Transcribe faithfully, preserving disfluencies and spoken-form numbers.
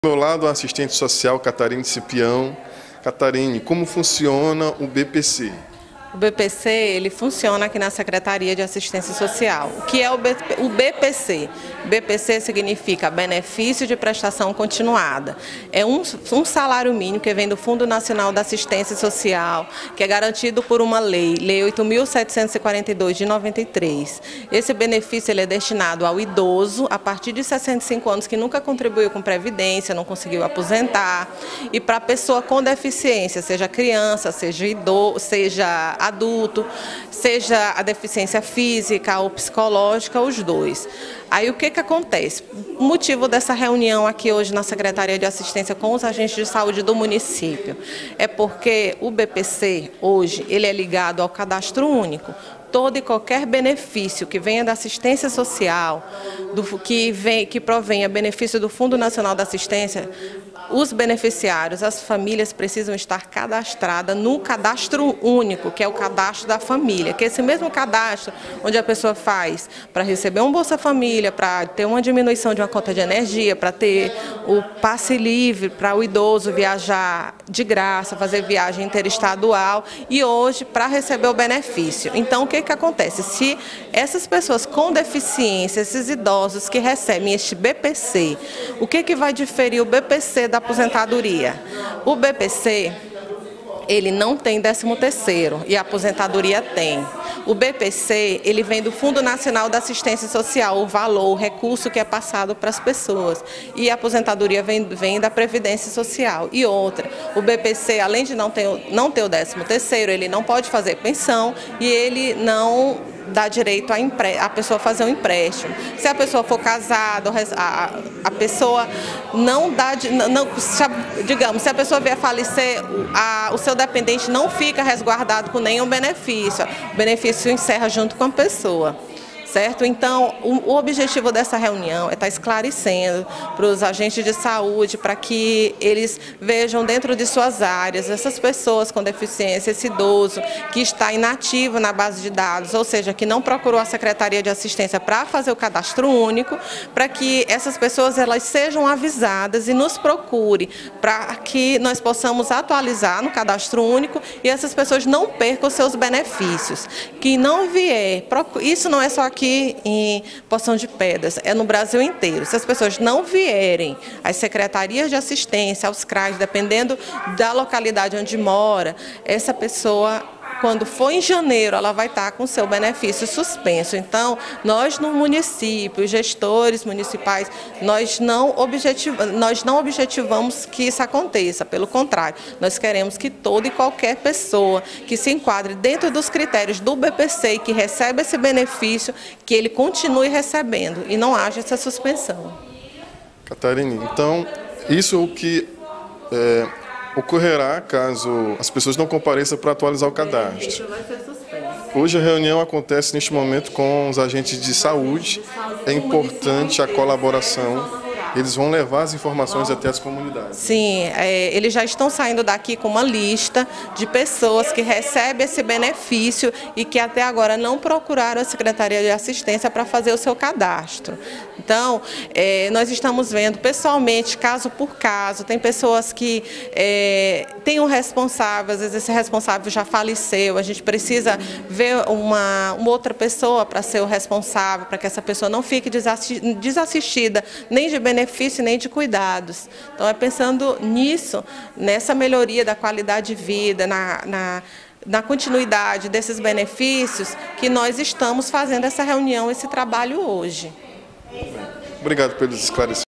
Ao meu lado, a assistente social Catarine Cipião. Catarine, como funciona o B P C? O B P C, ele funciona aqui na Secretaria de Assistência Social. O que é o B P C? B P C significa Benefício de Prestação Continuada. É um, um salário mínimo que vem do Fundo Nacional da Assistência Social, que é garantido por uma lei, Lei oito mil setecentos e quarenta e dois de noventa e três. Esse benefício ele é destinado ao idoso a partir de sessenta e cinco anos que nunca contribuiu com previdência, não conseguiu aposentar, e para a pessoa com deficiência, seja criança, seja idoso, seja adulto, seja a deficiência física ou psicológica, os dois. Aí o que que acontece? O motivo dessa reunião aqui hoje na Secretaria de Assistência com os agentes de saúde do município é porque o B P C hoje ele é ligado ao cadastro único. Todo e qualquer benefício que venha da assistência social, do, que, vem, que provenha benefício do Fundo Nacional da Assistência, os beneficiários, as famílias precisam estar cadastradas no cadastro único, que é o cadastro da família, que é esse mesmo cadastro onde a pessoa faz para receber um Bolsa Família, para ter uma diminuição de uma conta de energia, para ter o passe livre para o idoso viajar de graça, fazer viagem interestadual e hoje para receber o benefício. Então, o que que acontece? Se essas pessoas com deficiência, esses idosos que recebem este B P C, o que que vai diferir o B P C da aposentadoria? O B P C, ele não tem décimo terceiro e a aposentadoria tem. O B P C, ele vem do Fundo Nacional da Assistência Social, o valor, o recurso que é passado para as pessoas. E a aposentadoria vem, vem da Previdência Social. E outra, o B P C, além de não ter, não ter o décimo terceiro, ele não pode fazer pensão e ele não dá direito a, empre... a pessoa fazer um empréstimo. Se a pessoa for casada, a, a pessoa não dá, não, digamos, se a pessoa vier a falecer, a, o seu dependente não fica resguardado com nenhum benefício. O benefício encerra junto com a pessoa. Certo? Então, o objetivo dessa reunião é estar esclarecendo para os agentes de saúde, para que eles vejam dentro de suas áreas essas pessoas com deficiência, esse idoso que está inativo na base de dados, ou seja, que não procurou a Secretaria de Assistência para fazer o cadastro único, para que essas pessoas elas sejam avisadas e nos procurem, para que nós possamos atualizar no cadastro único e essas pessoas não percam os seus benefícios. Que não vier, isso não é só aqui aqui em Poção de Pedras, é no Brasil inteiro. Se as pessoas não vierem às secretarias de assistência, aos C R A S, dependendo da localidade onde mora, essa pessoa, quando for em janeiro, ela vai estar com o seu benefício suspenso. Então, nós no município, gestores municipais, nós não, objetiv- nós não objetivamos que isso aconteça. Pelo contrário, nós queremos que toda e qualquer pessoa que se enquadre dentro dos critérios do B P C e que recebe esse benefício, que ele continue recebendo e não haja essa suspensão. Catarine, então, isso é o que é, ocorrerá caso as pessoas não compareçam para atualizar o cadastro. Hoje a reunião acontece neste momento com os agentes de saúde. É importante a colaboração. Eles vão levar as informações até as comunidades. Sim, é, eles já estão saindo daqui com uma lista de pessoas que recebem esse benefício e que até agora não procuraram a Secretaria de Assistência para fazer o seu cadastro. Então, é, nós estamos vendo pessoalmente, caso por caso, tem pessoas que é, têm um responsável, às vezes esse responsável já faleceu, a gente precisa ver uma, uma outra pessoa para ser o responsável, para que essa pessoa não fique desassistida, nem de benefício, benefício nem de cuidados. Então, é pensando nisso, nessa melhoria da qualidade de vida, na, na, na continuidade desses benefícios, que nós estamos fazendo essa reunião, esse trabalho hoje. Obrigado pelos esclarecimentos.